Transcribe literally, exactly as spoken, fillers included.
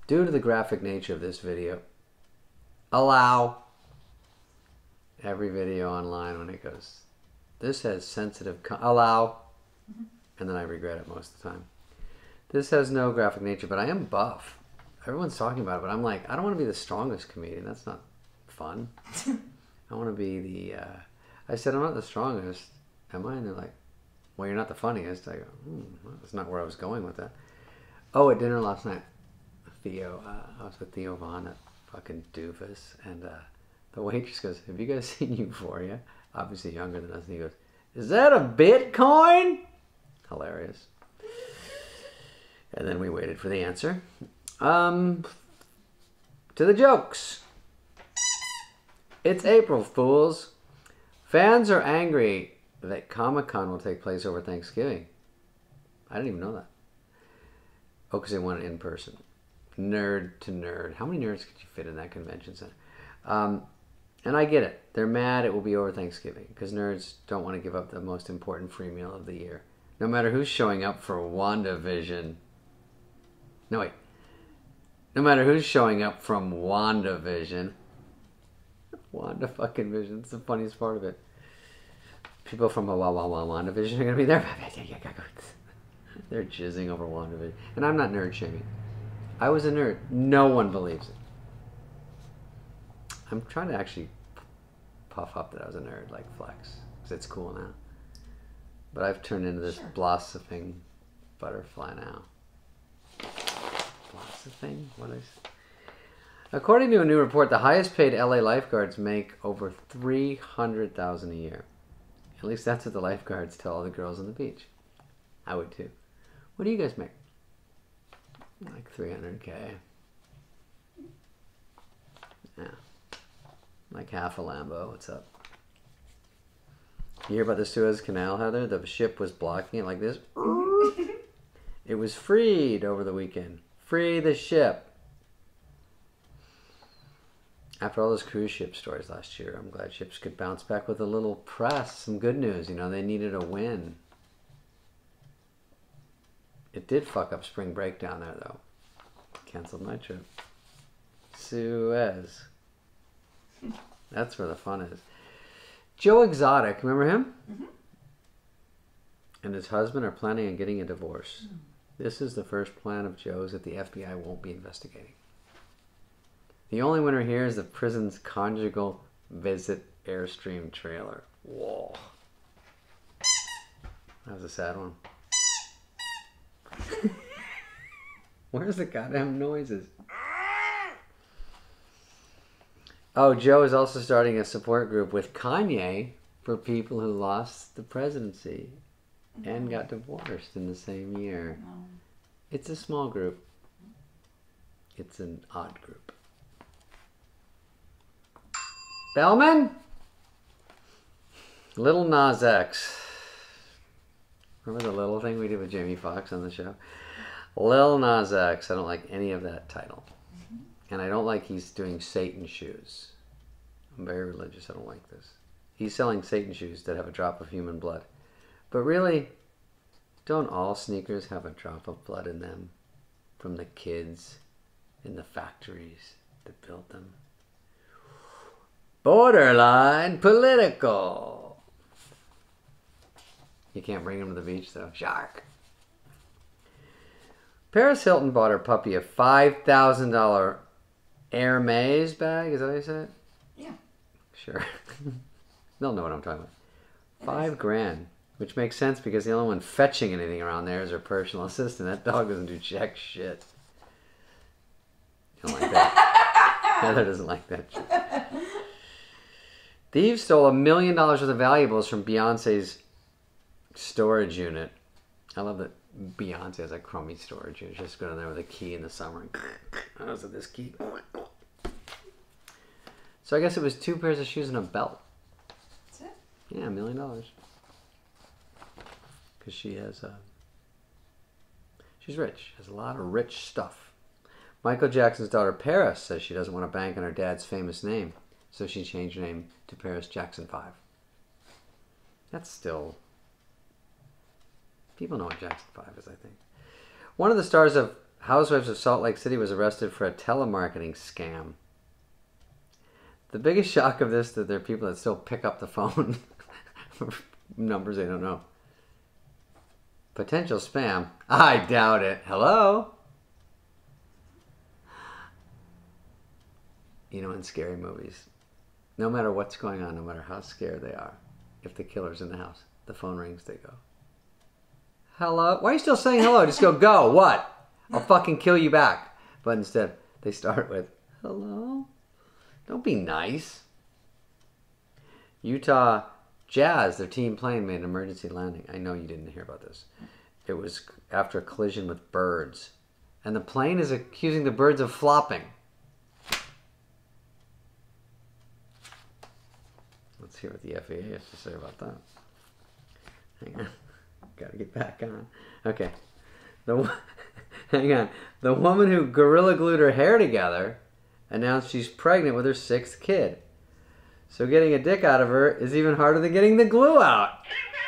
Due to the graphic nature of this video, allow every video online when it goes, this has sensitive, con allow, mm-hmm. and then I regret it most of the time. This has no graphic nature, but I am buff. Everyone's talking about it, but I'm like, I don't want to be the strongest comedian. That's not fun. I want to be the, uh, I said, I'm not the strongest, am I? And they're like, well, you're not the funniest. I go, hmm, well, that's not where I was going with that. Oh, at dinner last night, Theo, uh, I was with Theo Vaughn, that fucking doofus, and uh, the waitress goes, have you guys seen Euphoria? Obviously younger than us, and he goes, is that a Bitcoin? Hilarious. And then we waited for the answer. Um, to the jokes. It's April, fools. Fans are angry that Comic-Con will take place over Thanksgiving. I didn't even know that. Oh, because they want it in person. Nerd to nerd. How many nerds could you fit in that convention center? Um, and I get it. They're mad it will be over Thanksgiving because nerds don't want to give up the most important free meal of the year. No matter who's showing up for WandaVision. No, wait. No matter who's showing up from WandaVision. Wanda fucking Vision. It's the funniest part of it. People from a Wa Wa Wa WandaVision are going to be there. They're jizzing over WandaVision. And I'm not nerd shaming. I was a nerd. No one believes it. I'm trying to actually puff up that I was a nerd, like flex. Because it's cool now. But I've turned into this sure. blossoming butterfly now. Blossoming? What is it? According to a new report, the highest paid L A lifeguards make over three hundred thousand dollars a year. At least that's what the lifeguards tell all the girls on the beach. I would too. What do you guys make? Like three hundred K. Yeah. Like half a Lambo. What's up? You hear about the Suez Canal, Heather? The ship was blocking it like this. It was freed over the weekend. Free the ship. After all those cruise ship stories last year, I'm glad ships could bounce back with a little press. Some good news. You know, they needed a win. It did fuck up spring break down there, though. Canceled my trip. Suez. That's where the fun is. Joe Exotic, remember him? Mm-hmm. And his husband are planning on getting a divorce. Mm. This is the first plan of Joe's that the F B I won't be investigating. The only winner here is the prison's conjugal visit Airstream trailer. Whoa. That was a sad one. Where's the goddamn noises? Oh, Joe is also starting a support group with Kanye for people who lost the presidency and got divorced in the same year. It's a small group. It's an odd group. Bellman? Little Nas X. Remember the little thing we did with Jamie Foxx on the show? Lil Nas X. I don't like any of that title. Mm-hmm. And I don't like he's doing Satan shoes. I'm very religious. I don't like this. He's selling Satan shoes that have a drop of human blood. But really, don't all sneakers have a drop of blood in them from the kids in the factories that built them? Borderline political. You can't bring him to the beach, though. Shark. Paris Hilton bought her puppy a five thousand dollar Hermes bag. Is that what you said? Yeah. Sure. They'll know what I'm talking about. Five grand. Which makes sense because the only one fetching anything around there is her personal assistant. That dog doesn't do jack shit. You don't like that. Heather doesn't like that shit. Thieves stole a million dollars worth of valuables from Beyonce's storage unit. I love that Beyonce has a crummy storage unit. Just go in there with a key in the summer. And oh, is it this key? So I guess it was two pairs of shoes and a belt. That's it? Yeah, a million dollars. Because she has, uh, she's rich. Has a lot of rich stuff. Michael Jackson's daughter Paris says she doesn't want to bank on her dad's famous name. So she changed her name to Paris Jackson five. That's still... People know what Jackson five is, I think. One of the stars of Housewives of Salt Lake City was arrested for a telemarketing scam. The biggest shock of this, that there are people that still pick up the phone for numbers they don't know. Potential spam. I doubt it. Hello? You know, in scary movies, no matter what's going on, no matter how scared they are, if the killer's in the house, the phone rings, they go, hello? Why are you still saying hello? Just go, go. What? I'll fucking kill you back. But instead, they start with, hello? Don't be nice. Utah Jazz, their team plane, made an emergency landing. I know you didn't hear about this. It was after a collision with birds. And the plane is accusing the birds of flopping. Let's hear what the F A A has to say about that. Hang on. Gotta get back on. Okay. The, hang on. The woman who gorilla glued her hair together announced she's pregnant with her sixth kid. So getting a dick out of her is even harder than getting the glue out.